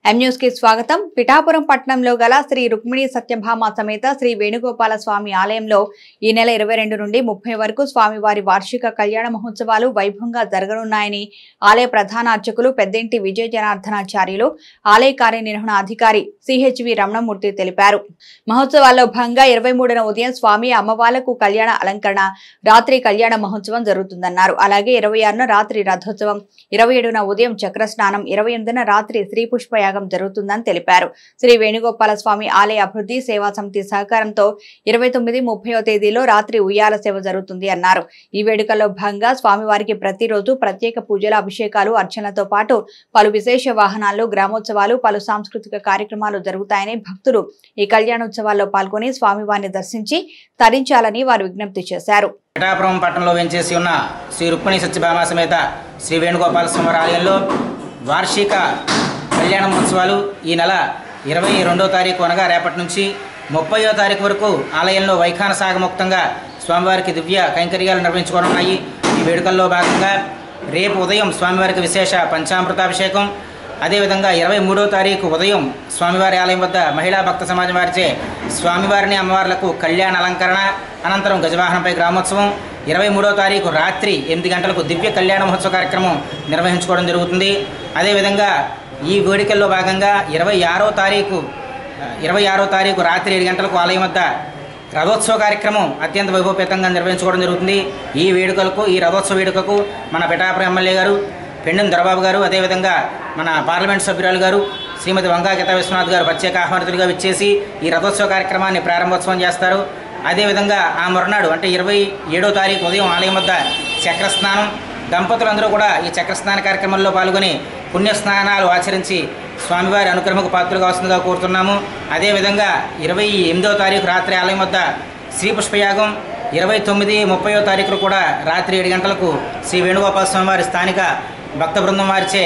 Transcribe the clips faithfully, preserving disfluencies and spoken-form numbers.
M news కి స్వాగతం। పిఠాపురం పట్టణంలో గల శ్రీ రుక్మిణి సత్యభామ సమేత శ్రీ వేణుగోపాల స్వామి ఆలయంలో ఈ నెల ఇరవై రెండు నుండి ముప్పై వరకు స్వామివారి వార్షిక కళ్యాణ మహోత్సవాలు వైభవంగా జరగనున్నాయని ఆలయ ప్రధాన అర్చకులు పెద్దింటి విజయ జనార్దనాచార్యులు ఆలయ కార్యనిర్వహణ అధికారి సిహెచ్వి రమణమూర్తి తెలిపారు। మహోత్సవాల్లో భాగంగా ఇరవై మూడున ఉదయం స్వామి అమ్మవార్లకు కళ్యాణ అలంకరణ, రాత్రి కళ్యాణ మహోత్సవం జరుగుతుందన్నారు। అలాగే ఇరవై ఆరున రాత్రి రథోత్సవం, ఇరవై ఏడున ఉదయం చక్ర స్నానం, ఇరవై ఎనిమిదిన రాత్రి శ్రీ పుష్ప జరుగుతుందని తెలిపారు। శ్రీ వేణుగోపాల స్వామి ఆలయ అభివృద్ధి సేవా సమితి సహకారంతో ఇరవై తొమ్మిది ముప్పైవ తేదీలో రాత్రి ఉయ్యాల సేవ జరుగుతుంది అన్నారు। ఈ వేడుకల్లో భాగంగా స్వామివారికి ప్రతిరోజు ప్రత్యేక పూజల, అభిషేకాలు, అర్చనలతో పాటు పలు విశేష వాహనాలు, గ్రామోత్సవాలు, పలు సాంస్కృతిక కార్యక్రమాలు జరుగుతాయని భక్తులు ఈ కళ్యాణోత్సవాల్లో పాల్గొని స్వామివారిని దర్శించి తరించాలని వారు విజ్ఞప్తి చేశారు। పిఠాపురం పట్టణంలో వెంచేసి ఉన్న శ్రీ రుక్మిణి సత్యభామ సమేత శ్రీ వేణుగోపాల స్వామి ఆలయంలో వార్షిక కళ్యాణ మహోత్సవాలు ఈ నెల ఇరవై రెండో తారీఖు అనగా రేపటి నుంచి ముప్పయో తారీఖు వరకు ఆలయంలో వైఖాన సాగముక్తంగా స్వామివారికి దివ్య కైంకర్యాలు నిర్వహించుకోనున్నాయి। ఈ వేడుకల్లో భాగంగా రేపు ఉదయం స్వామివారికి విశేష పంచామృతాభిషేకం, అదేవిధంగా ఇరవై మూడో తారీఖు ఉదయం స్వామివారి ఆలయం వద్ద మహిళా భక్త సమాజం వారిచే స్వామివారిని అమ్మవార్లకు కళ్యాణ అలంకరణ, అనంతరం గజవాహనంపై గ్రామోత్సవం, ఇరవై మూడో తారీఖు రాత్రి ఎనిమిది గంటలకు దివ్య కళ్యాణ మహోత్సవ కార్యక్రమం నిర్వహించుకోవడం జరుగుతుంది। అదేవిధంగా ఈ వేడుకల్లో భాగంగా ఇరవై ఆరో తారీఖు ఇరవై ఆరో తారీఖు రాత్రి ఏడు గంటలకు ఆలయం వద్ద రథోత్సవ కార్యక్రమం అత్యంత వైభవపేతంగా నిర్వహించుకోవడం జరుగుతుంది। ఈ వేడుకలకు ఈ రథోత్సవ వేడుకకు మన పిఠాపురం ఎమ్మెల్యే గారు పెండెం దొరబాబు గారు, అదేవిధంగా మన పార్లమెంట్ సభ్యురాలు గారు శ్రీమతి వంగా గీతా విశ్వనాథ్ గారు ప్రత్యేక ఆహ్వానితులుగా విచ్చేసి ఈ రథోత్సవ కార్యక్రమాన్ని ప్రారంభోత్సవం చేస్తారు। అదేవిధంగా ఆ మరునాడు అంటే ఇరవై ఏడో తారీఖు ఉదయం ఆలయం వద్ద చక్రస్నానం, దంపతులందరూ కూడా ఈ చక్రస్నాన కార్యక్రమంలో పాల్గొని పుణ్యస్నానాలు ఆచరించి స్వామివారి అనుగ్రహముకు పాత్రలు కావాల్సిందిగా కోరుతున్నాము। అదేవిధంగా ఇరవై ఎనిమిదవ తారీఖు రాత్రి ఆలయం వద్ద శ్రీ పుష్పయాగం, ఇరవై తొమ్మిది ముప్పయో తారీఖులు కూడా రాత్రి ఏడు గంటలకు శ్రీ వేణుగోపాల స్వామివారి స్థానిక భక్త బృందం వారిచే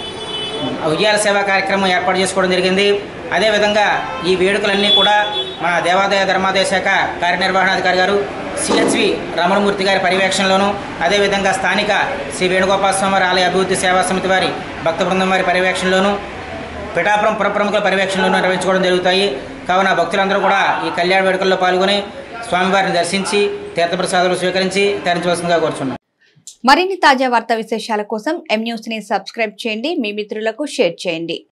ఉయ్యాల సేవా కార్యక్రమం ఏర్పాటు చేసుకోవడం జరిగింది। అదేవిధంగా ఈ వేడుకలన్నీ కూడా మన దేవాదాయ ధర్మాదాయ శాఖ కార్యనిర్వహణాధికారి గారు సిహెచ్వి రమణమూర్తి గారి పర్యవేక్షణలోను, అదేవిధంగా స్థానిక శ్రీ వేణుగోపాల స్వామి ఆలయ అభివృద్ధి సేవా సమితి వారి భక్త బృందం వారి పర్యవేక్షణలోను, పిఠాపురం పుర ప్రముఖుల పర్యవేక్షణలోనూ నిర్వహించుకోవడం జరుగుతాయి। కావున భక్తులందరూ కూడా ఈ కళ్యాణ వేడుకల్లో పాల్గొని స్వామివారిని దర్శించి తీర్థప్రసాదాలు స్వీకరించి తరించవలసిందిగా కోరుచున్నాం। మరిన్ని తాజా వార్తా విశేషాల కోసం ఎం న్యూస్ ని సబ్స్క్రైబ్ చేయండి, మీ మిత్రులకు షేర్ చేయండి।